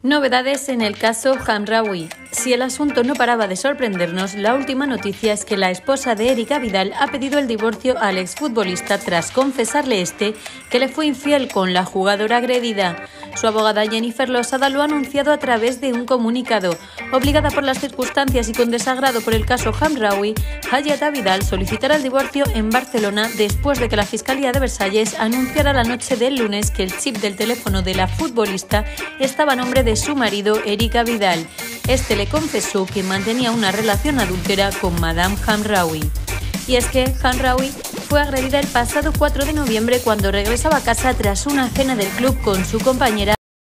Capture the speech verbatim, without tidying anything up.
Novedades en el caso Hamraoui. Si el asunto no paraba de sorprendernos, la última noticia es que la esposa de Erika Vidal ha pedido el divorcio al exfutbolista tras confesarle este que le fue infiel con la jugadora agredida. Su abogada Jennifer Losada lo ha anunciado a través de un comunicado. Obligada por las circunstancias y con desagrado por el caso Hamraoui, Hayata Vidal solicitará el divorcio en Barcelona después de que la Fiscalía de Versalles anunciara la noche del lunes que el chip del teléfono de la futbolista estaba a nombre de su marido, Erika Vidal. Este le confesó que mantenía una relación adúltera con Madame Hamraoui. Y es que Hamraoui fue agredida el pasado cuatro de noviembre cuando regresaba a casa tras una cena del club con su compañera